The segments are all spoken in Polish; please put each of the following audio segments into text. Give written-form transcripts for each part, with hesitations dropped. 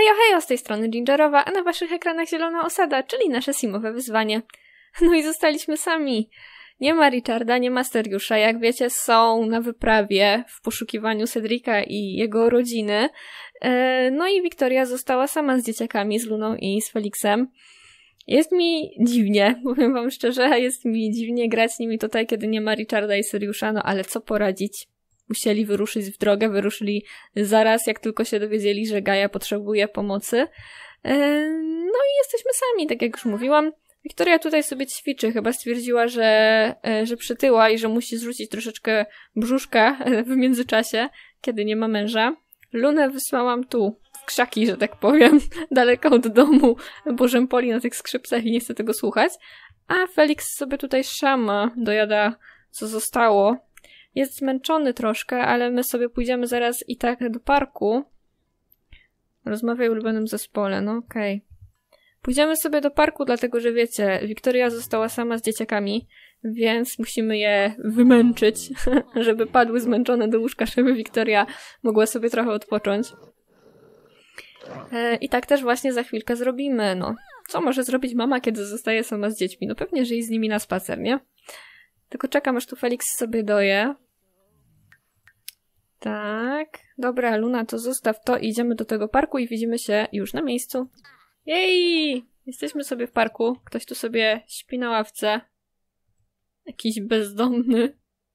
Hejo, z tej strony Gingerowa, a na waszych ekranach zielona osada, czyli nasze simowe wyzwanie. No i zostaliśmy sami. Nie ma Richarda, nie ma Seriusza. Jak wiecie, są na wyprawie w poszukiwaniu Cedrika i jego rodziny. No i Wiktoria została sama z dzieciakami, z Luną i z Felixem. Jest mi dziwnie, powiem wam szczerze, jest mi dziwnie grać z nimi tutaj, kiedy nie ma Richarda i Seriusza, no ale co poradzić? Musieli wyruszyć w drogę, wyruszyli zaraz, jak tylko się dowiedzieli, że Gaja potrzebuje pomocy. No i jesteśmy sami, tak jak już mówiłam. Wiktoria tutaj sobie ćwiczy, chyba stwierdziła, że przytyła i że musi zrzucić troszeczkę brzuszka w międzyczasie, kiedy nie ma męża. Lunę wysłałam tu, w krzaki, że tak powiem, daleko od domu, bo rzępoli na tych skrzypcach i nie chce tego słuchać. A Felix sobie tutaj szama, dojada co zostało. Jest zmęczony troszkę, ale my sobie pójdziemy zaraz i tak do parku. Rozmawiaj o ulubionym zespole, no okej. Pójdziemy sobie do parku, dlatego że wiecie, Wiktoria została sama z dzieciakami, więc musimy je wymęczyć, żeby padły zmęczone do łóżka, żeby Wiktoria mogła sobie trochę odpocząć. I tak też właśnie za chwilkę zrobimy, no. Co może zrobić mama, kiedy zostaje sama z dziećmi? No pewnie, że iść z nimi na spacer, nie? Tylko czekam, aż tu Felix sobie doje. Tak. Dobra, Luna, to zostaw to i idziemy do tego parku i widzimy się już na miejscu. Jej! Jesteśmy sobie w parku. Ktoś tu sobie śpi na ławce. Jakiś bezdomny.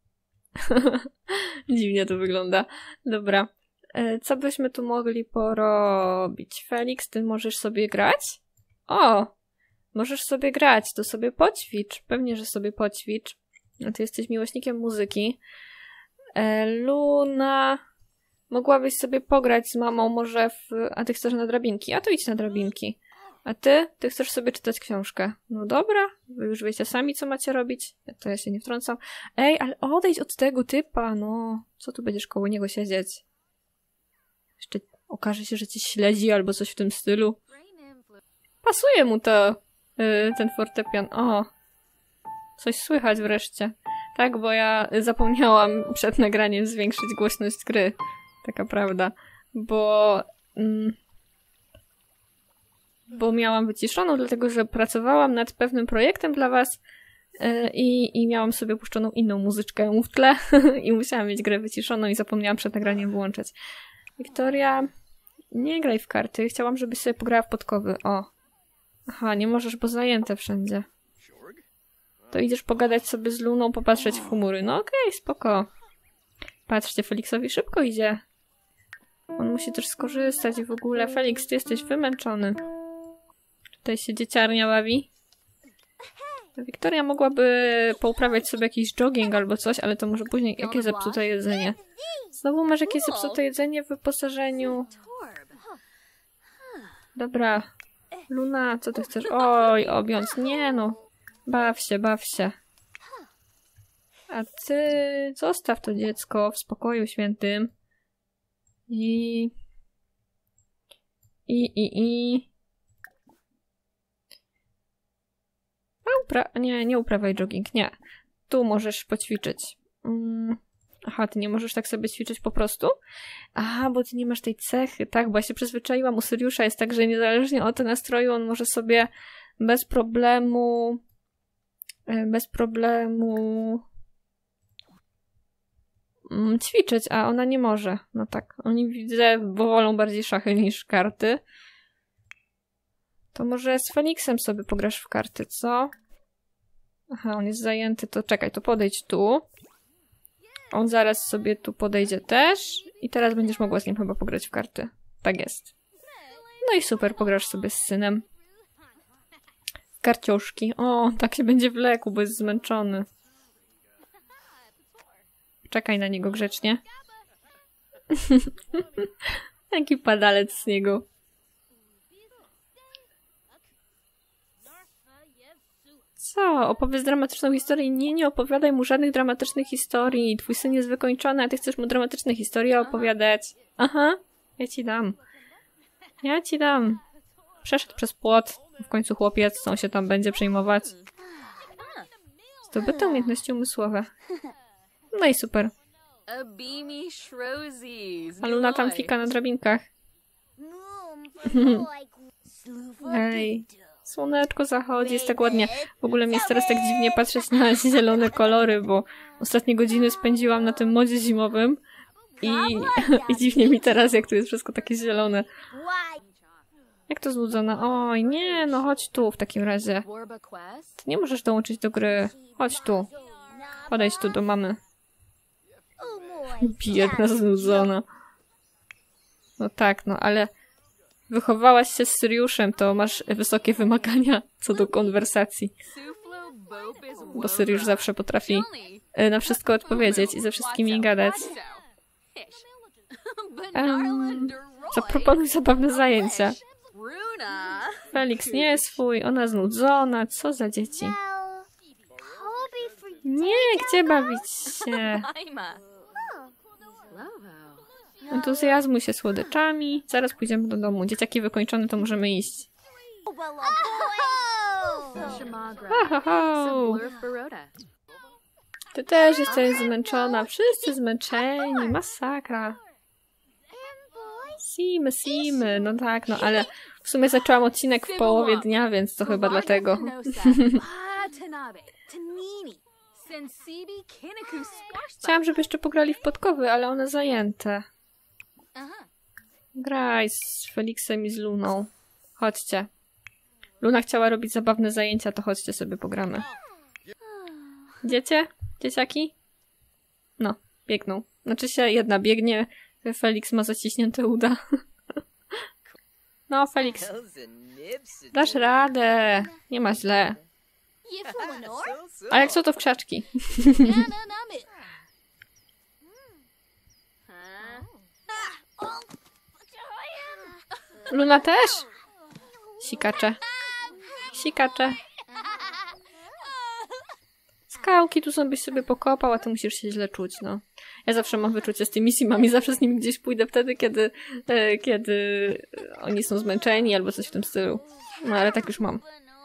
Dziwnie to wygląda. Dobra. Co byśmy tu mogli porobić? Felix, ty możesz sobie grać? O! Możesz sobie grać, to sobie poćwicz. Pewnie, że sobie poćwicz. A ty jesteś miłośnikiem muzyki. Luna... Mogłabyś sobie pograć z mamą może A ty chcesz na drabinki? A to idź na drabinki. A ty? Ty chcesz sobie czytać książkę. No dobra, wy już wiecie sami, co macie robić. To ja się nie wtrącam. Ej, ale odejdź od tego typa, no. Co tu będziesz koło niego siedzieć? Jeszcze okaże się, że cię śledzi albo coś w tym stylu. Pasuje mu to, ten fortepian. O, coś słychać wreszcie. Tak, bo ja zapomniałam przed nagraniem zwiększyć głośność gry. Taka prawda. Bo miałam wyciszoną, dlatego że pracowałam nad pewnym projektem dla was i miałam sobie puszczoną inną muzyczkę w tle i musiałam mieć grę wyciszoną i zapomniałam przed nagraniem wyłączać. Wiktoria, nie graj w karty. Chciałam, żebyś sobie pograła w podkowy. O. Aha, nie możesz, bo zajęte wszędzie. To idziesz pogadać sobie z Luną, popatrzeć w chmury. No okej, spoko. Patrzcie, Felixowi szybko idzie. On musi też skorzystać i w ogóle. Felix, ty jesteś wymęczony. Tutaj się dzieciarnia bawi. Wiktoria mogłaby pouprawiać sobie jakiś jogging albo coś, ale to może później jakieś zepsute jedzenie. Znowu masz jakieś zepsute jedzenie w wyposażeniu. Dobra. Luna, co ty chcesz? Oj, objąc. Nie no. Baw się, baw się. A ty zostaw to dziecko w spokoju świętym. Nie uprawiaj jogging, nie. Tu możesz poćwiczyć. Aha, ty nie możesz tak sobie ćwiczyć po prostu? Aha, bo ty nie masz tej cechy, tak? Bo ja się przyzwyczaiłam, u Seriusza jest tak, że niezależnie od nastroju on może sobie bez problemu ćwiczyć, a ona nie może. No tak, oni widzę, bo wolą bardziej szachy niż karty. To może z Felixem sobie pograsz w karty, co? Aha, on jest zajęty, to czekaj, to podejdź tu. On zaraz sobie tu podejdzie też i teraz będziesz mogła z nim chyba pograć w karty. Tak jest. No i super, pograsz sobie z synem. Karcioszki. O, tak się będzie wlekł, bo jest zmęczony. Czekaj na niego grzecznie. Jaki padalec z niego. Co? Opowiedz dramatyczną historię? Nie opowiadaj mu żadnych dramatycznych historii. Twój syn jest wykończony, a ty chcesz mu dramatyczne historie opowiadać. Aha, ja ci dam. Ja ci dam. Przeszedł przez płot. W końcu chłopiec, co on się tam będzie przejmować. Zdobyte umiejętności umysłowe. No i super. A Luna tam fika na drabinkach. Ej, słoneczko zachodzi, jest tak ładnie. W ogóle mi jest teraz tak dziwnie patrzeć na zielone kolory, bo ostatnie godziny spędziłam na tym modzie zimowym i dziwnie mi teraz, jak tu jest wszystko takie zielone. Jak to złudzone? Oj, nie, no chodź tu w takim razie. Ty nie możesz dołączyć do gry. Chodź tu. Podejdź tu do mamy. Biedna, znudzona. No tak, no ale wychowałaś się z Syriuszem, to masz wysokie wymagania co do konwersacji. Bo Syriusz zawsze potrafi na wszystko odpowiedzieć i ze wszystkimi gadać. Zaproponuj zabawne zajęcia. Felix nie jest swój, ona znudzona. Co za dzieci? Nie, gdzie bawić się? Entuzjazmuj się słodyczami. Zaraz pójdziemy do domu. Dzieciaki wykończone, to możemy iść. Ho. Ty też jesteś zmęczona. Wszyscy zmęczeni. Masakra. Simy. No tak, no ale w sumie zaczęłam odcinek w połowie dnia, więc to chyba dlatego. Chciałam, żeby jeszcze pograli w podkowy, ale one zajęte. Graj z Felixem i z Luną. Chodźcie. Luna chciała robić zabawne zajęcia, to chodźcie sobie pogramy. Idziecie? Dzieciaki? No, biegną. Znaczy się jedna biegnie, Felix ma zaciśnięte uda. No, Felix. Dasz radę. Nie ma źle. A jak co to w krzaczki? Luna też? Sikacze. Skałki tu są, byś sobie pokopał, a ty musisz się źle czuć, no. Ja zawsze mam wyczucie z tymi simami, zawsze z nimi gdzieś pójdę wtedy, kiedy oni są zmęczeni albo coś w tym stylu. No ale tak już mam.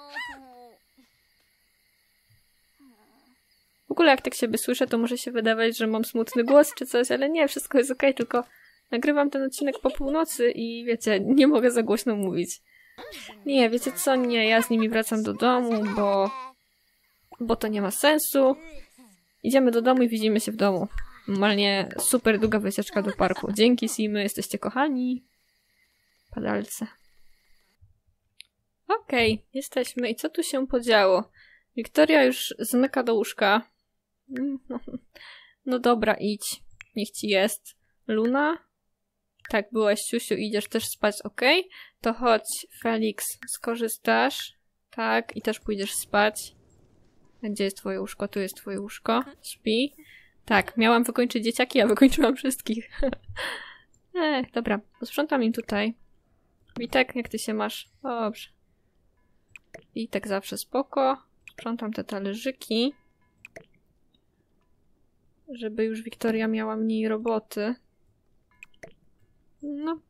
W ogóle jak tak siebie słyszę, to może się wydawać, że mam smutny głos czy coś, ale nie, wszystko jest okej, tylko nagrywam ten odcinek po północy i wiecie, nie mogę za głośno mówić. Nie, wiecie co? Nie, ja z nimi wracam do domu, bo to nie ma sensu. Idziemy do domu i widzimy się w domu. Normalnie super długa wycieczka do parku. Dzięki, Simy, jesteście kochani. Padalce. Okej, jesteśmy. I co tu się podziało? Wiktoria już zmyka do łóżka. No dobra, idź. Niech ci jest. Luna? Tak, byłaś, Siusiu, idziesz też spać, okej? To chodź, Felix, skorzystasz. Tak, i też pójdziesz spać. Gdzie jest twoje łóżko? Tu jest twoje łóżko. Śpi. Tak, miałam wykończyć dzieciaki, a wykończyłam wszystkich. Dobra, posprzątam im tutaj. Witek, jak ty się masz? Dobrze. Witek zawsze spoko. Sprzątam te talerzyki. Żeby już Wiktoria miała mniej roboty. No.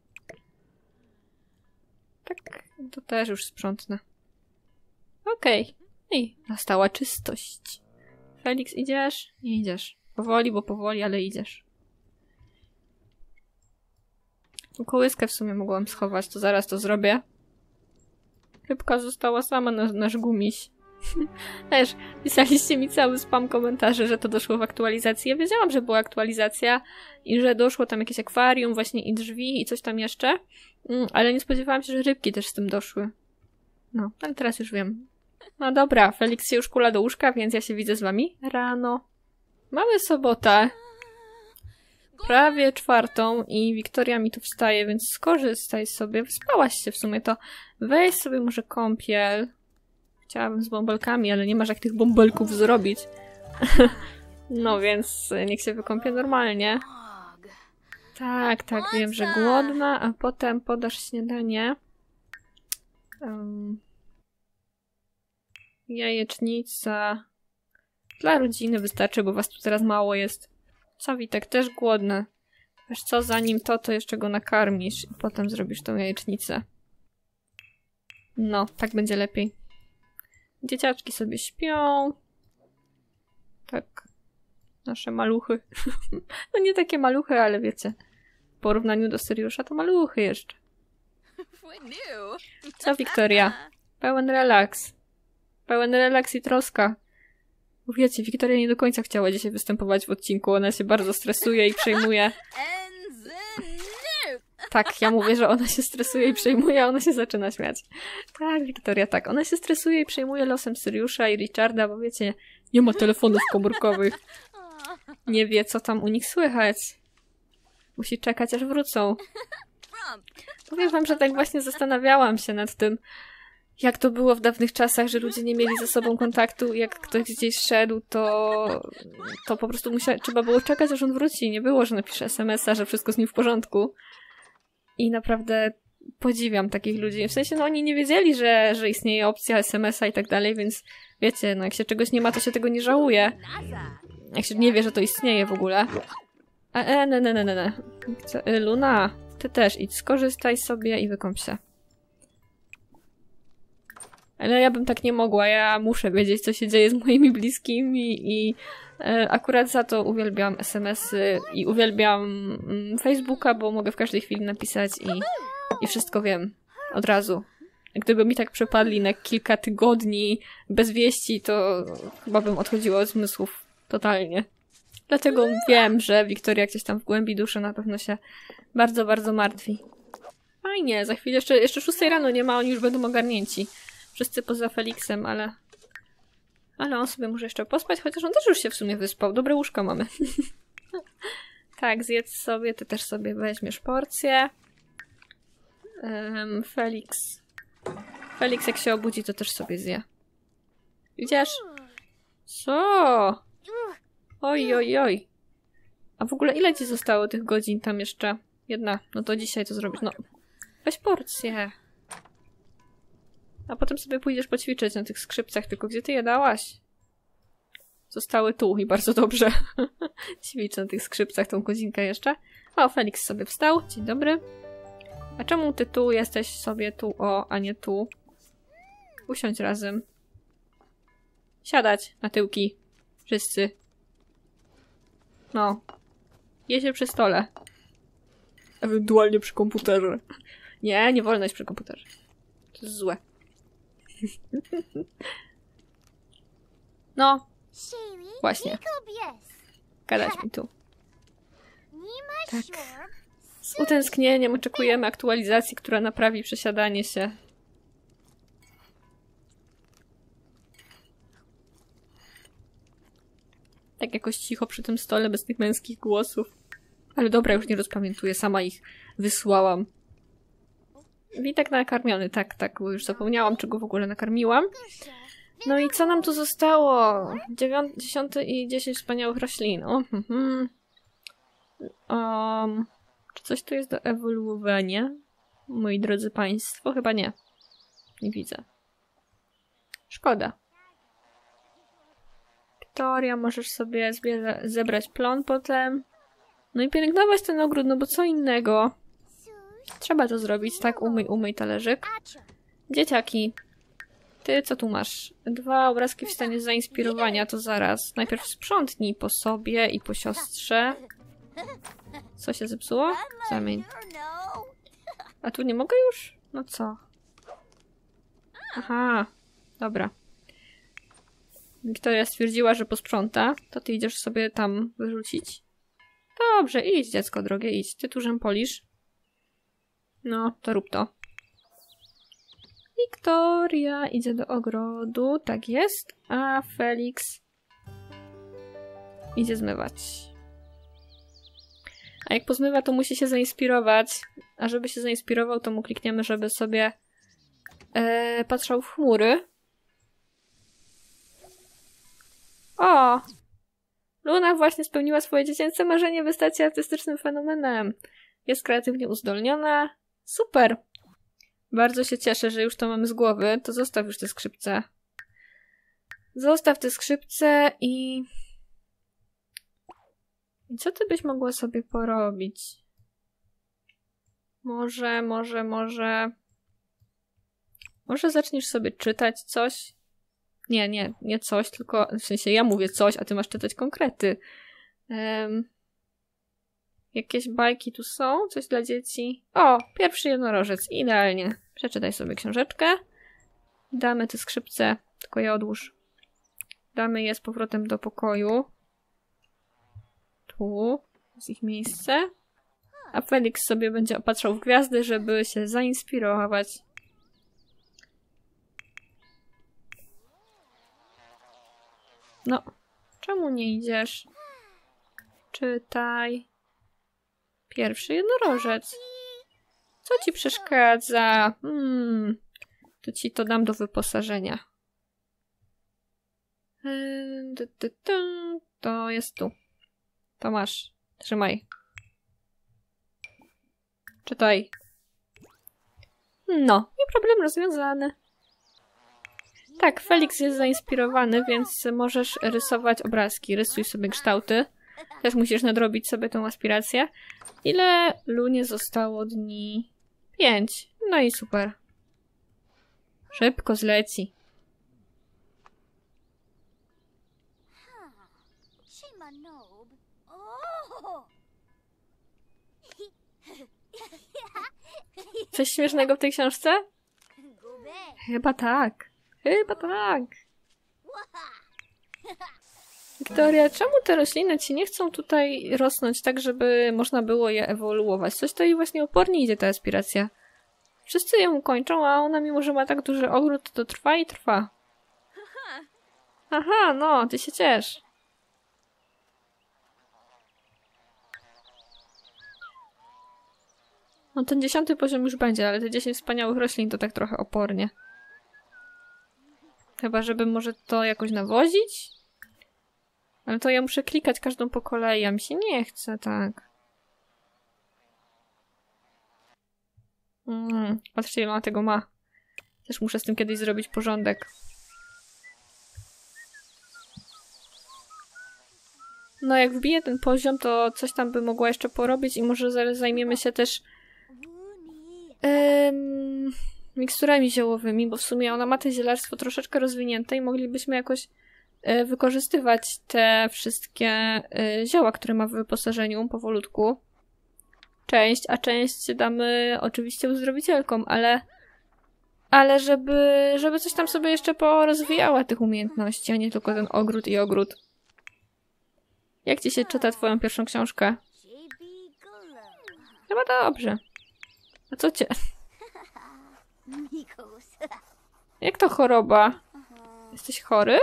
Tak, to też już sprzątnę. Okej. I nastała czystość. Felix, idziesz? Nie idziesz. Powoli, bo powoli, ale idziesz. Kołyskę w sumie mogłam schować, to zaraz to zrobię. Rybka została sama, nasz gumiś. Też pisaliście mi cały spam komentarzy, że to doszło w aktualizacji. Ja wiedziałam, że była aktualizacja i że doszło tam jakieś akwarium właśnie i drzwi i coś tam jeszcze. Ale nie spodziewałam się, że rybki też z tym doszły. No, ale teraz już wiem. No dobra, Felix się już kula do łóżka, więc ja się widzę z wami rano. Mamy sobotę. Prawie 4 i Wiktoria mi tu wstaje, więc skorzystaj sobie. Wyspałaś się w sumie, to weź sobie może kąpiel. Chciałabym z bąbelkami, ale nie masz jak tych bąbelków zrobić. No więc niech się wykąpie normalnie. Tak, wiem, że głodna, a potem podasz śniadanie. Jajecznica. Dla rodziny wystarczy, bo was tu teraz mało jest. Co, Witek, też głodny. Wiesz co, zanim to jeszcze go nakarmisz i potem zrobisz tą jajecznicę. No, tak będzie lepiej. Dzieciaczki sobie śpią. Tak. Nasze maluchy. No nie takie maluchy, ale wiecie. W porównaniu do Syriusza to maluchy jeszcze. Co, Wiktoria? Pełen relaks. Pełen relaks i troska. Bo wiecie, Wiktoria nie do końca chciała dzisiaj występować w odcinku. Ona się bardzo stresuje i przejmuje. Tak, ja mówię, że ona się stresuje i przejmuje, a ona się zaczyna śmiać. Tak, Wiktoria, tak. Ona się stresuje i przejmuje losem Syriusza i Richarda, bo wiecie, nie ma telefonów komórkowych. Nie wie, co tam u nich słychać. Musi czekać, aż wrócą. Powiem wam, że tak właśnie zastanawiałam się nad tym, jak to było w dawnych czasach, że ludzie nie mieli ze sobą kontaktu i jak ktoś gdzieś szedł, to po prostu trzeba było czekać, aż on wróci. Nie było, że napisze SMS-a, że wszystko z nim w porządku. I naprawdę podziwiam takich ludzi. W sensie, no oni nie wiedzieli, że istnieje opcja SMS-a i tak dalej, więc wiecie, no jak się czegoś nie ma, to się tego nie żałuje. Jak się nie wie, że to istnieje w ogóle. Ne. Luna, ty też idź, skorzystaj sobie i wykąp się. Ale ja bym tak nie mogła, ja muszę wiedzieć, co się dzieje z moimi bliskimi i akurat za to uwielbiam SMS-y i uwielbiam Facebooka, bo mogę w każdej chwili napisać i wszystko wiem od razu. Gdyby mi tak przepadli na kilka tygodni bez wieści, to chyba bym odchodziła od zmysłów totalnie. Dlatego wiem, że Wiktoria gdzieś tam w głębi duszy na pewno się bardzo, bardzo martwi. Fajnie, za chwilę jeszcze 6 rano nie ma, oni już będą ogarnięci. Wszyscy poza Felixem, ale on sobie może jeszcze pospać, chociaż on też już się w sumie wyspał. Dobre łóżko mamy. Tak, zjedz sobie, ty też sobie weźmiesz porcję. Felix jak się obudzi, to też sobie zje. Widzisz? Co? Oj. A w ogóle ile ci zostało tych godzin tam jeszcze? Jedna. No to dzisiaj to zrobisz. No, weź porcję. A potem sobie pójdziesz poćwiczyć na tych skrzypcach, tylko gdzie ty je dałaś? Zostały tu i bardzo dobrze. Ćwicz na tych skrzypcach tą godzinkę jeszcze. O, Felix sobie wstał. Dzień dobry. A czemu ty tu jesteś sobie tu, a nie tu? Usiądź razem. Siadać na tyłki. Wszyscy. No. Je się przy stole. Ewentualnie przy komputerze. Nie wolno jest przy komputerze. To jest złe. No. Właśnie. Gadać mi tu. Tak. Z utęsknieniem oczekujemy aktualizacji, która naprawi przesiadanie się. Tak jakoś cicho przy tym stole, bez tych męskich głosów. Ale dobra, już nie rozpamiętuję, sama ich wysłałam. Witek nakarmiony, tak, bo już zapomniałam, czego w ogóle nakarmiłam. No i co nam tu zostało? 10 i 10 wspaniałych roślin. Czy coś tu jest do ewoluowania? Moi drodzy państwo, chyba nie. Nie widzę. Szkoda. Wiktoria, możesz sobie zebrać plon potem. No i pielęgnować ten ogród, no bo co innego? Trzeba to zrobić, tak? Umyj talerzyk. Dzieciaki. Ty co tu masz? 2 obrazki w stanie zainspirowania, to zaraz. Najpierw sprzątnij po sobie i po siostrze. Co się zepsuło? Zamień. A tu nie mogę już? No co? Aha. Dobra. Wiktoria stwierdziła, że posprząta. To ty idziesz sobie tam wyrzucić? Dobrze, idź dziecko drogie, idź. Ty tu rzępolisz. No, to rób to. Wiktoria idzie do ogrodu, tak jest. A Felix idzie zmywać. A jak pozmywa, to musi się zainspirować. A żeby się zainspirował, to mu klikniemy, żeby sobie patrzał w chmury. O! Luna właśnie spełniła swoje dziecięce marzenie, by stać się artystycznym fenomenem. Jest kreatywnie uzdolniona. Super! Bardzo się cieszę, że już to mamy z głowy. To zostaw już te skrzypce. Zostaw te skrzypce i... I co ty byś mogła sobie porobić? Może zaczniesz sobie czytać coś? Nie coś, tylko w sensie ja mówię coś, a ty masz czytać konkrety. Jakieś bajki tu są? Coś dla dzieci? O, pierwszy jednorożec. Idealnie. Przeczytaj sobie książeczkę. Damy te skrzypce, tylko je odłóż. Damy je z powrotem do pokoju. Tu jest ich miejsce. A Felix sobie będzie opatrzał w gwiazdy, żeby się zainspirować. No, czemu nie idziesz? Czytaj. Pierwszy jednorożec. Co ci przeszkadza? To ci to dam do wyposażenia. To jest tu. To masz. Trzymaj. Czytaj. No, i problem rozwiązany. Tak, Felix jest zainspirowany, więc możesz rysować obrazki. Rysuj sobie kształty. Też musisz nadrobić sobie tą aspirację. Ile Lunie zostało dni? 5. No i super. Szybko zleci. Coś śmiesznego w tej książce? Chyba tak. Chyba tak. Wiktoria, czemu te rośliny ci nie chcą tutaj rosnąć tak, żeby można było je ewoluować? Coś to jej właśnie opornie idzie ta aspiracja. Wszyscy ją kończą, a ona mimo, że ma tak duży ogród, to trwa i trwa. Aha, no, ty się ciesz. No ten 10. poziom już będzie, ale te 10 wspaniałych roślin to tak trochę opornie. Chyba, żeby może to jakoś nawozić? Ale to ja muszę klikać każdą po kolei, a mi się nie chce, tak. Patrzcie, ile ona tego ma. Też muszę z tym kiedyś zrobić porządek. No jak wbiję ten poziom, to coś tam by mogła jeszcze porobić i może zaraz zajmiemy się też miksturami ziołowymi, bo w sumie ona ma to zielarstwo troszeczkę rozwinięte i moglibyśmy jakoś wykorzystywać te wszystkie zioła, które ma w wyposażeniu powolutku. A część damy oczywiście uzdrowicielkom, ale żeby coś tam sobie jeszcze porozwijała tych umiejętności, a nie tylko ten ogród i ogród. Jak ci się czyta twoją pierwszą książkę? Chyba dobrze. A co cię? Jak to choroba? Jesteś chory?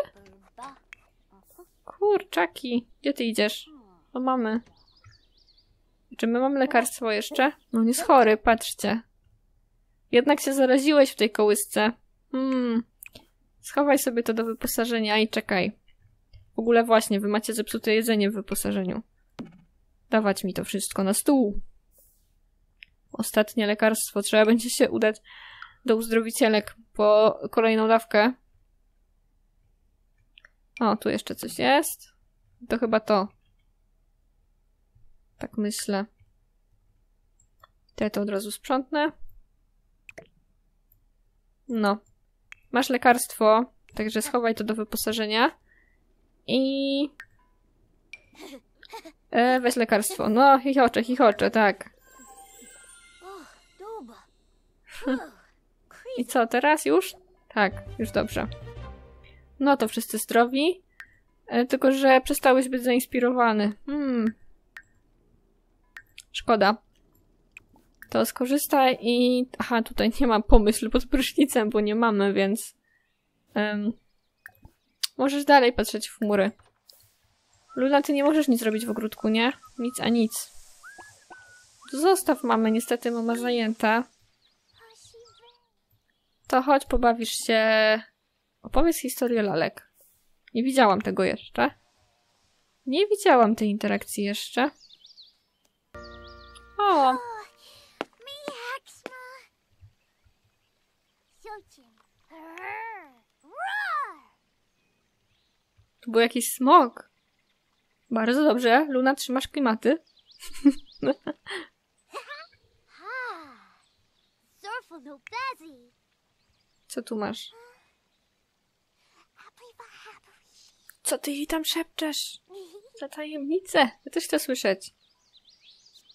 Kurczaki, gdzie ty idziesz? Do mamy. Czy my mamy lekarstwo jeszcze? No nie jest chory, patrzcie. Jednak się zaraziłeś w tej kołysce. Schowaj sobie to do wyposażenia i czekaj. W ogóle właśnie, wy macie zepsute jedzenie w wyposażeniu. Dawać mi to wszystko na stół. Ostatnie lekarstwo. Trzeba będzie się udać do uzdrowicielek po kolejną dawkę. O, tu jeszcze coś jest. To chyba to. Tak myślę. To od razu sprzątnę. No. Masz lekarstwo, także schowaj to do wyposażenia. I... weź lekarstwo. No, chichocze, tak. I co, teraz już? Tak, już dobrze. No to wszyscy zdrowi. Tylko, że przestałeś być zainspirowany. Szkoda. To skorzystaj i... Aha, tutaj nie mam pomysłu pod prysznicem, bo nie mamy, więc... możesz dalej patrzeć w chmury. Luna, ty nie możesz nic zrobić w ogródku, nie? Nic a nic. Zostaw mamę, niestety mama zajęta. To chodź, pobawisz się... Opowiedz historię lalek. Nie widziałam tego jeszcze. Nie widziałam tej interakcji jeszcze. O! Tu był jakiś smok. Bardzo dobrze. Luna, trzymasz klimaty. Co tu masz? Co ty jej tam szepczesz? Za tajemnicę. Ja też chcę słyszeć.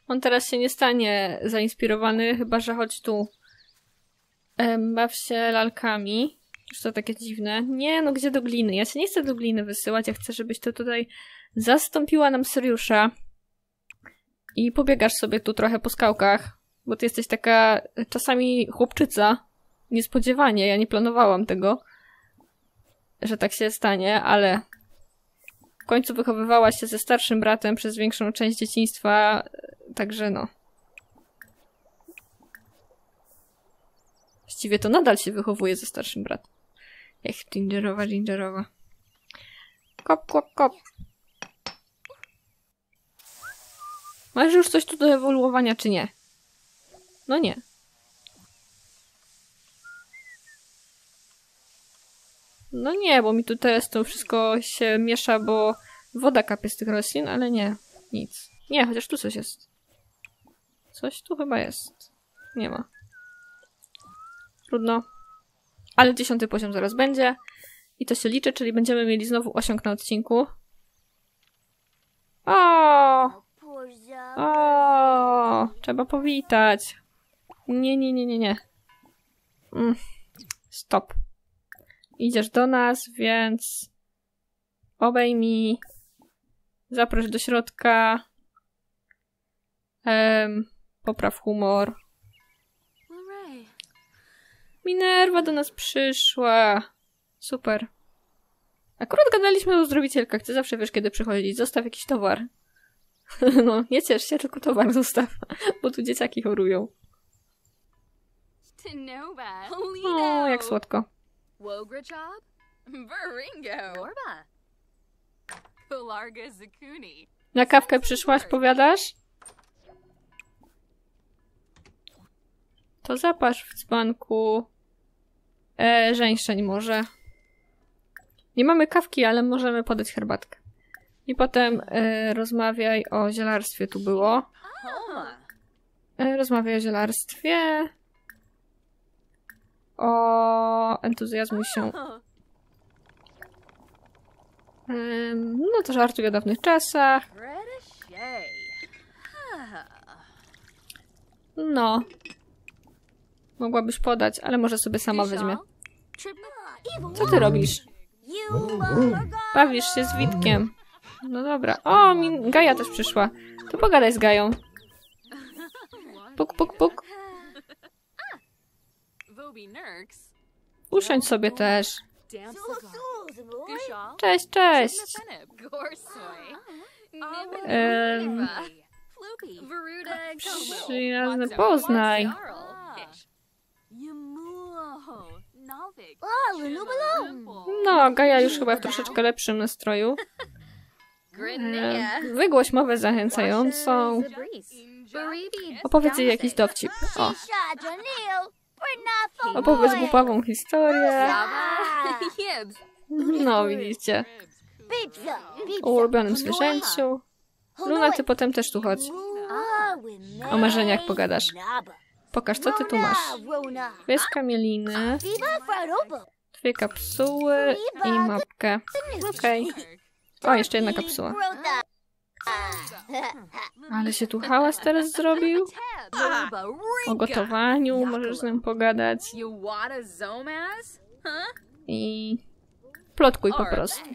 On teraz się nie stanie zainspirowany, chyba że chodź tu. Baw się lalkami. Już to takie dziwne. Nie, no gdzie do gliny? Ja się nie chcę do gliny wysyłać, ja chcę, żebyś to tutaj zastąpiła nam Seriusza. I pobiegasz sobie tu trochę po skałkach, bo ty jesteś taka czasami chłopczyca. Niespodziewanie, ja nie planowałam tego, że tak się stanie, ale w końcu wychowywałaś się ze starszym bratem przez większą część dzieciństwa, także no. Właściwie to nadal się wychowuje ze starszym bratem. Ech, gingerowa. Kop, kop, kop. Masz już coś tu do ewoluowania, czy nie? No nie. No nie, bo mi tu teraz to wszystko się miesza, bo woda kapie z tych roślin, ale nie. Nic. Nie, chociaż tu coś jest. Coś tu chyba jest. Nie ma. Trudno. Ale 10. poziom zaraz będzie. I to się liczy, czyli będziemy mieli znowu osiąg na odcinku. O, trzeba powitać. Nie. Stop. Idziesz do nas, więc obejmij. Zaproś do środka. Popraw humor. Minerva do nas przyszła. Super. Akurat gadaliśmy o uzdrowicielkach. Ty zawsze wiesz, kiedy przychodzić. Zostaw jakiś towar. No, nie ciesz się, tylko towar zostaw. Bo tu dzieciaki chorują. O, jak słodko. Na kawkę przyszłaś, powiadasz? To zapasz w dzbanku. Żeńszeń może. Nie mamy kawki, ale możemy podać herbatkę. I potem rozmawiaj o zielarstwie, tu było. Rozmawiaj o zielarstwie. O entuzjazmuj się. No to żartuj o dawnych czasach. No. Mogłabyś podać, ale może sobie sama weźmie. Co ty robisz? Bawisz się z Witkiem. No dobra. O, Gaja też przyszła. To pogadaj z Gają. Puk, puk, puk. Usiądź sobie też. Cześć, cześć. Przyjazny Poznaj. No, Gaja już chyba w troszeczkę lepszym nastroju. Wygłoś mowę zachęcającą. Opowiedz jej jakiś dowcip. O. Opowiedz głupawą historię. No, widzicie. O ulubionym zwierzęciu. Luna, ty potem też tu chodź. O marzeniach pogadasz. Pokaż, co ty tu masz. Dwie skamieliny, 2 kapsuły i mapkę. Okej. O, jeszcze jedna kapsuła. Ale się tu hałas teraz zrobił. O gotowaniu możesz z nim pogadać. I plotkuj po prostu.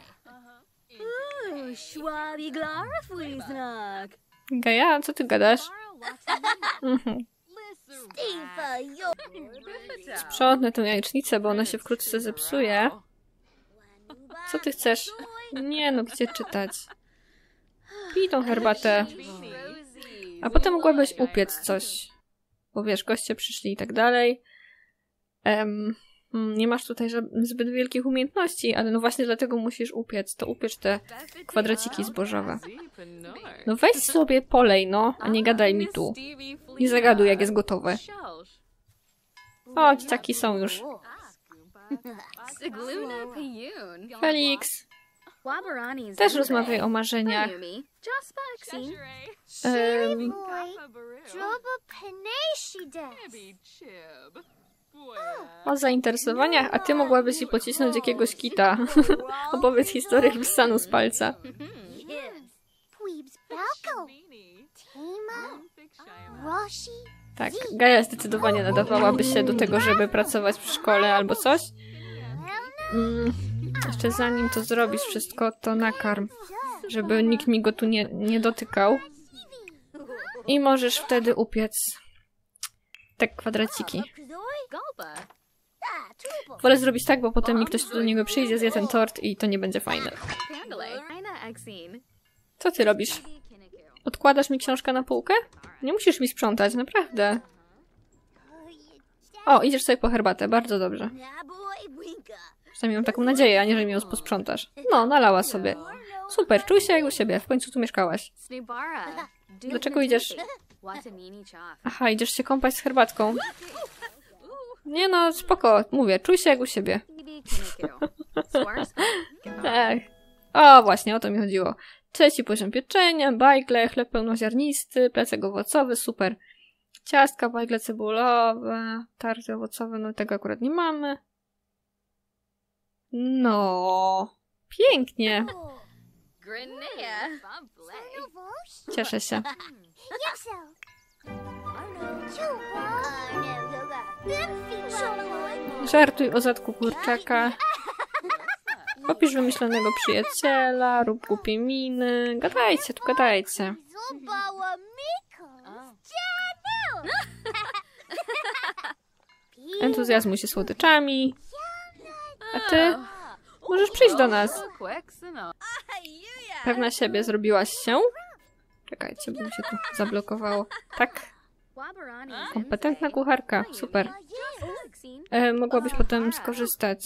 Gaja, co ty gadasz? Sprzątnę tę jajecznicę, bo ona się wkrótce zepsuje. Co ty chcesz? Nie no, gdzie czytać? Pij tą herbatę. A potem mogłabyś upiec coś. Bo wiesz, goście przyszli i tak dalej. Nie masz tutaj zbyt wielkich umiejętności, ale no właśnie dlatego musisz upiec. To upiecz te kwadraciki zbożowe. No weź sobie polej, no, a nie gadaj mi tu. Nie zagaduj, jak jest gotowe. O, dzieciaki są już. Felix. Też rozmawiaj o marzeniach. O zainteresowaniach, a ty mogłabyś ci pocisnąć jakiegoś kita. Opowiedz historię wyssaną z palca. Tak, Gaja zdecydowanie nadawałaby się do tego, żeby pracować w szkole albo coś. Jeszcze zanim to zrobisz wszystko, to nakarm, żeby nikt mi go tu nie dotykał. I możesz wtedy upiec te kwadraciki. Wolę zrobić tak, bo potem mi ktoś tu do niego przyjdzie, zje ten tort i to nie będzie fajne. Co ty robisz? Odkładasz mi książkę na półkę? Nie musisz mi sprzątać, naprawdę. O, idziesz sobie po herbatę, bardzo dobrze. Przynajmniej mam taką nadzieję, a nie, że mi ją posprzątasz. No, nalała sobie. Super, czuj się jak u siebie, w końcu tu mieszkałaś. Dlaczego idziesz? Aha, idziesz się kąpać z herbatką. Nie no, spoko, mówię, czuj się jak u siebie. Tak. O, właśnie, o to mi chodziło. 3. poziom pieczenia, bajgle, chleb pełnoziarnisty, plecak owocowy, super. Ciastka, bajgle cebulowe, tarty owocowe, no tego akurat nie mamy. No, pięknie. Cieszę się. Żartuj o zadku kurczaka. Popisz wymyślonego przyjaciela, rób głupie miny. Gadajcie, tu gadajcie. Entuzjazmuj się słodyczami. A ty? Możesz przyjść do nas. Pewna siebie zrobiłaś się? Czekajcie, bo mi się tu zablokowało. Tak. Kompetentna kucharka. Super. Mogłabyś potem skorzystać.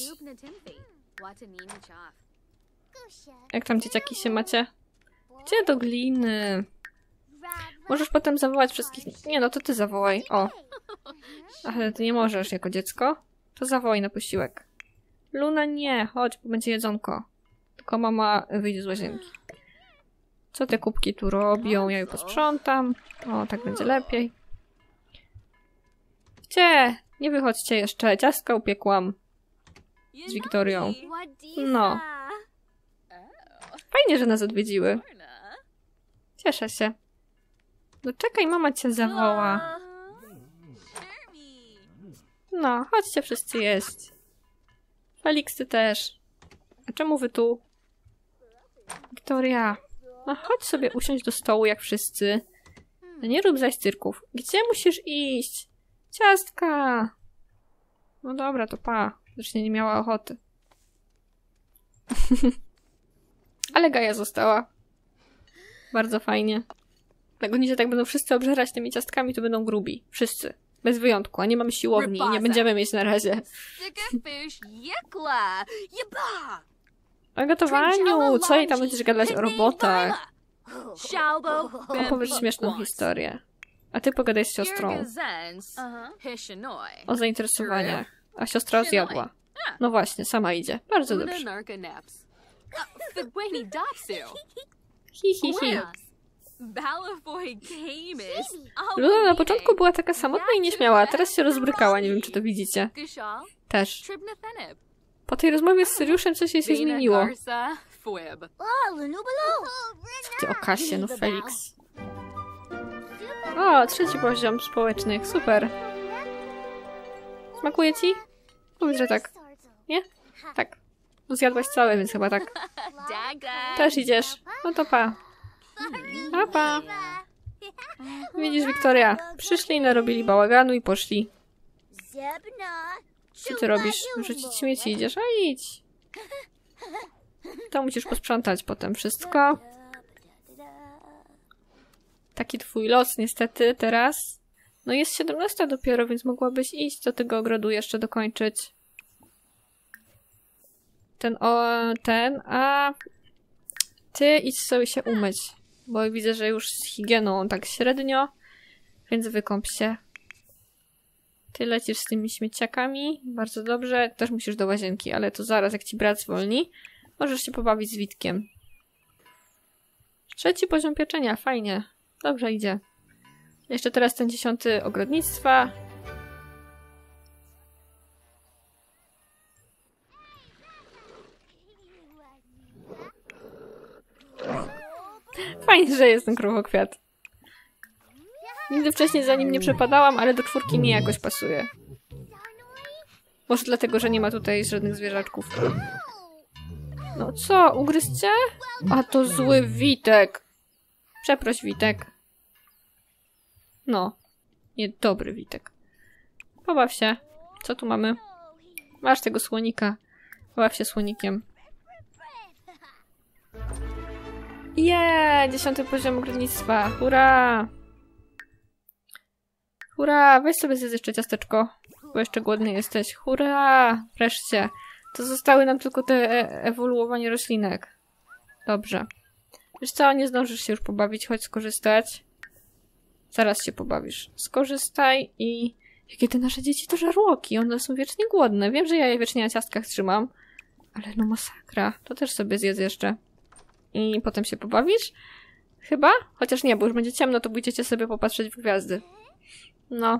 Jak tam dzieciaki się macie? Gdzie do gliny? Możesz potem zawołać wszystkich... Nie no, to ty zawołaj. O. Ale ty nie możesz jako dziecko. To zawołaj na posiłek. Luna nie, chodź, bo będzie jedzonko. Tylko mama wyjdzie z łazienki. Co te kubki tu robią? Ja je posprzątam. O, tak będzie lepiej. Gdzie? Nie wychodźcie jeszcze. Ciastka upiekłam. Z Wiktorią. No. Fajnie, że nas odwiedziły. Cieszę się. No czekaj, mama cię zawoła. No, chodźcie wszyscy jeść. Felix, ty też. A czemu wy tu? Wiktoria. No chodź sobie usiąść do stołu jak wszyscy. No nie rób zaś cyrków. Gdzie musisz iść? Ciastka. No dobra, to pa. Zresztą nie miała ochoty. Ale Gaja została. Bardzo fajnie. Jak oni się tak będą wszyscy obżerać tymi ciastkami, to będą grubi. Wszyscy. Bez wyjątku. A nie mamy siłowni i nie będziemy mieć na razie. O gotowaniu! Co jej tam będziesz gadać o robotach? Opowiedz śmieszną historię. A ty pogadaj z siostrą. O zainteresowaniach. A siostra zjadła. No właśnie, sama idzie. Bardzo dobrze. Hi, hi, hi. Luna na początku była taka samotna i nieśmiała, a teraz się rozbrykała. Nie wiem, czy to widzicie. Też. Po tej rozmowie z Syriuszem coś jej się zmieniło. Co ty o Kasie, no Felix. O, 3. poziom społecznych, super. Smakuje ci? Powiedz, że tak. Nie? Tak. No zjadłaś całe, więc chyba tak. Też idziesz? No to pa. Pa, pa. Widzisz, Wiktoria, przyszli, narobili bałaganu i poszli. Co ty robisz? Rzucić śmieci idziesz? A idź. To musisz posprzątać potem wszystko. Taki twój los niestety teraz. No jest 17 dopiero, więc mogłabyś iść do tego ogrodu jeszcze dokończyć. A ty idź sobie się umyć. Bo widzę, że już z higieną tak średnio, więc wykąp się. Ty lecisz z tymi śmieciakami. Bardzo dobrze. Też musisz do łazienki, ale to zaraz, jak ci brat zwolni. Możesz się pobawić z Witkiem. 3. poziom pieczenia. Fajnie. Dobrze idzie. Jeszcze teraz ten 10. ogrodnictwa. Fajnie, że jest ten kruchokwiat. Nigdy wcześniej za nim nie przepadałam, ale do 4 mi jakoś pasuje. Może dlatego, że nie ma tutaj żadnych zwierzaczków. No co, ugryzł cię? A to zły Witek. Przeproś, Witek. No. Niedobry Witek. Pobaw się. Co tu mamy? Masz tego słonika. Pobaw się słonikiem. 10. poziom ogrodnictwa. Hurra! Hurra! Weź sobie zjedz jeszcze ciasteczko. Bo jeszcze głodny jesteś. Hurra! Wreszcie. To zostały nam tylko te ewoluowanie roślinek. Dobrze. Wiesz co? Nie zdążysz się już pobawić. Chodź skorzystać. Zaraz się pobawisz. Skorzystaj i... Jakie te nasze dzieci to żarłoki. One są wiecznie głodne. Wiem, że ja je wiecznie na ciastkach trzymam. Ale no masakra. To też sobie zjedz jeszcze. I potem się pobawisz? Chyba? Chociaż nie, bo już będzie ciemno, to pójdziecie sobie popatrzeć w gwiazdy. No.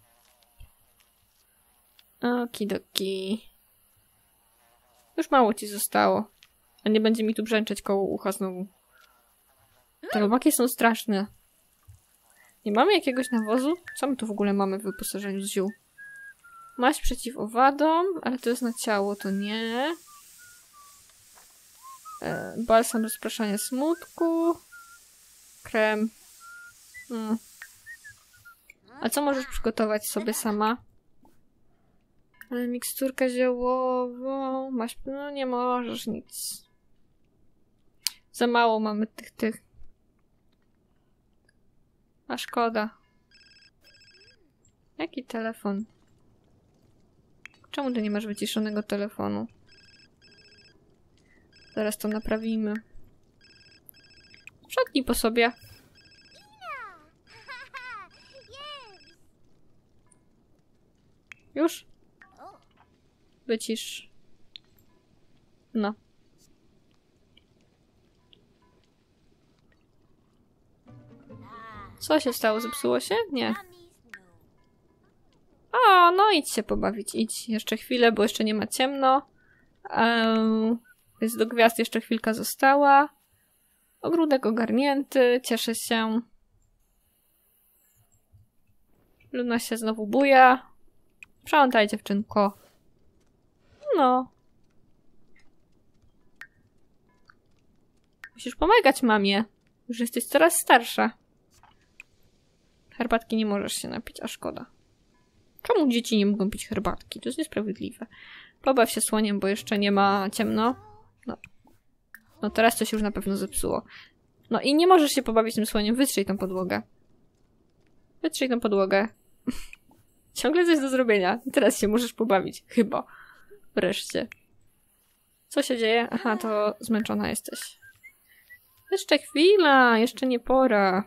Okidoki. Już mało ci zostało. A nie będzie mi tu brzęczeć koło ucha znowu. Te robaki są straszne. Nie mamy jakiegoś nawozu? Co my tu w ogóle mamy w wyposażeniu z ziół? Maść przeciw owadom, ale to jest na ciało, to nie. Balsam rozpraszania smutku. Krem. A co możesz przygotować sobie sama? Ale miksturkę ziołową. Masz... No nie możesz nic. Za mało mamy tych. A szkoda. Jaki telefon? Czemu ty nie masz wyciszonego telefonu? Zaraz to naprawimy. Sprzątnij po sobie. Już? Wycisz. No. Co się stało? Zepsuło się? Nie. O, no idź się pobawić. Idź jeszcze chwilę, bo jeszcze nie ma ciemno. Więc do gwiazd jeszcze chwilka została. Ogródek ogarnięty. Cieszę się. Luna się znowu buja. Sprzątaj, dziewczynko. No. Musisz pomagać mamie. Już jesteś coraz starsza. Herbatki nie możesz się napić, a szkoda. Czemu dzieci nie mogą pić herbatki? To jest niesprawiedliwe. Pobaw się słoniem, bo jeszcze nie ma ciemno. No teraz to się już na pewno zepsuło. No i nie możesz się pobawić tym słoniem. Wytrzyj tą podłogę. Wytrzyj tą podłogę. Ciągle coś do zrobienia. Teraz się możesz pobawić. Chyba. Wreszcie. Co się dzieje? Aha, to zmęczona jesteś. Jeszcze chwila. Jeszcze nie pora.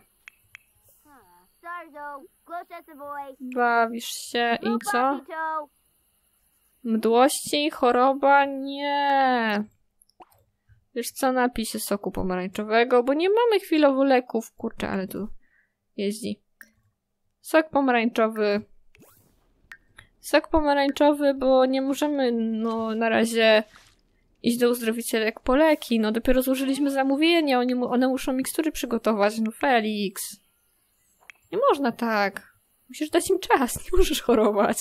Bawisz się i co? Mdłości? Choroba? Nie. Wiesz co? Napij się soku pomarańczowego, bo nie mamy chwilowo leków. Kurczę, ale tu jeździ. Sok pomarańczowy. Sok pomarańczowy, bo nie możemy, no, na razie iść do uzdrowicielek po leki. No, dopiero złożyliśmy zamówienie, one muszą mikstury przygotować. No, Felix. Nie można tak. Musisz dać im czas, nie możesz chorować.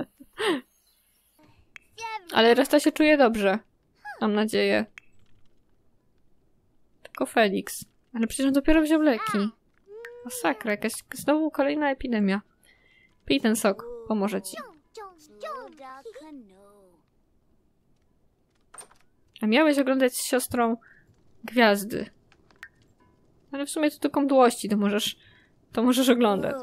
Ale reszta się czuje dobrze. Mam nadzieję. Tylko Felix. Ale przecież on dopiero wziął leki. Masakra, jakaś znowu kolejna epidemia. Pij ten sok, pomoże ci. A miałeś oglądać z siostrą gwiazdy. Ale w sumie to tylko mdłości, to możesz oglądać.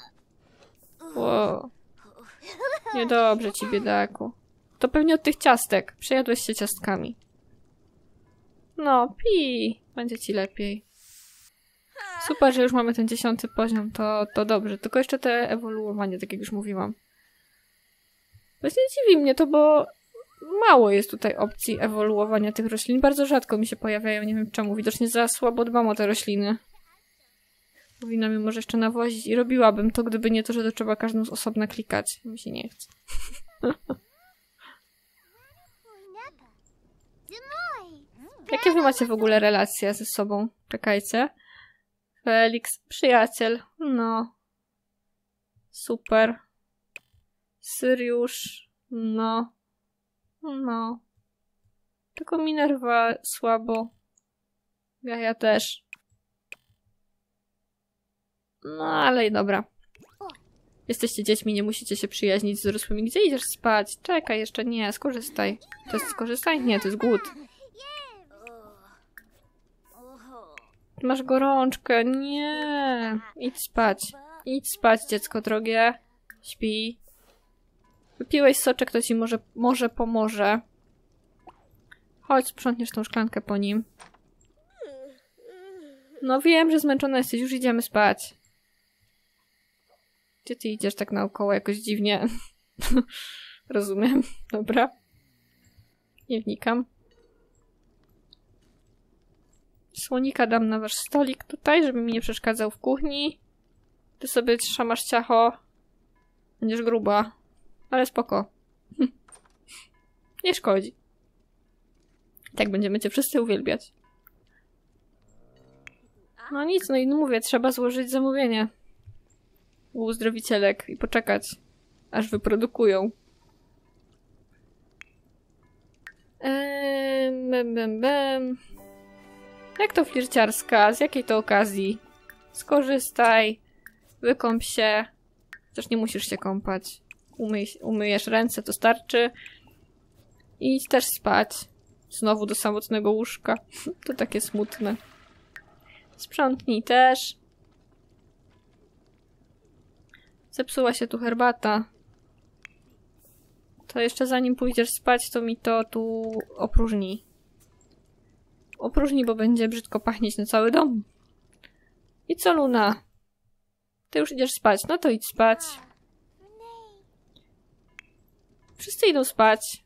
Wow. Niedobrze ci, biedaku. To pewnie od tych ciastek. Przejadłeś się ciastkami. No, pij. Będzie ci lepiej. Super, że już mamy ten 10. poziom. To dobrze. Tylko jeszcze te ewoluowanie, tak jak już mówiłam. Właśnie dziwi mnie to, bo mało jest tutaj opcji ewoluowania tych roślin. Bardzo rzadko mi się pojawiają. Nie wiem czemu. Widocznie za słabo dbam o te rośliny. Powinnam je może jeszcze nawozić i robiłabym to, gdyby nie to, że to trzeba każdą z osobna klikać. Mi się nie chce. Jakie wy macie w ogóle relacje ze sobą? Czekajcie. Felix, przyjaciel. No. Super. Syriusz. No. Tylko Minerva słabo. Ja też. No ale dobra. Jesteście dziećmi, nie musicie się przyjaźnić z dorosłymi. Gdzie idziesz spać? Czekaj, jeszcze nie, skorzystaj. To jest skorzystaj? Nie, to jest głód. Masz gorączkę, nie. Idź spać. Idź spać, dziecko drogie. Śpi. Wypiłeś soczek, to ci może pomoże. Chodź, sprzątniesz tą szklankę po nim. No wiem, że zmęczona jesteś, już idziemy spać. Gdzie ty idziesz tak naokoło jakoś dziwnie? Rozumiem, dobra. Nie wnikam. Słonika dam na wasz stolik tutaj, żeby mi nie przeszkadzał w kuchni. Ty sobie trzymasz ciacho. Będziesz gruba. Ale spoko. Nie szkodzi. Tak będziemy cię wszyscy uwielbiać. No nic, no i mówię, trzeba złożyć zamówienie u uzdrowicielek i poczekać, aż wyprodukują. Jak to flirciarska? Z jakiej to okazji? Skorzystaj, wykąp się. Chociaż nie musisz się kąpać. Umyjesz ręce, to starczy. I idź też spać. Znowu do samotnego łóżka. To takie smutne. Sprzątnij też. Zepsuła się tu herbata. To jeszcze zanim pójdziesz spać, to mi to tu opróżnij. Opróżnij, bo będzie brzydko pachnieć na cały dom. I co, Luna? Ty już idziesz spać. No to idź spać. Wszyscy idą spać.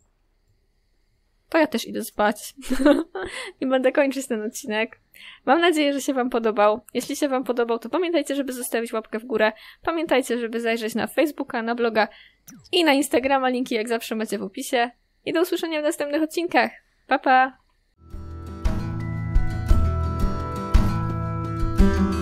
To ja też idę spać. I będę kończyć ten odcinek. Mam nadzieję, że się wam podobał. Jeśli się wam podobał, to pamiętajcie, żeby zostawić łapkę w górę. Pamiętajcie, żeby zajrzeć na Facebooka, na bloga i na Instagrama. Linki jak zawsze macie w opisie. I do usłyszenia w następnych odcinkach. Pa, pa!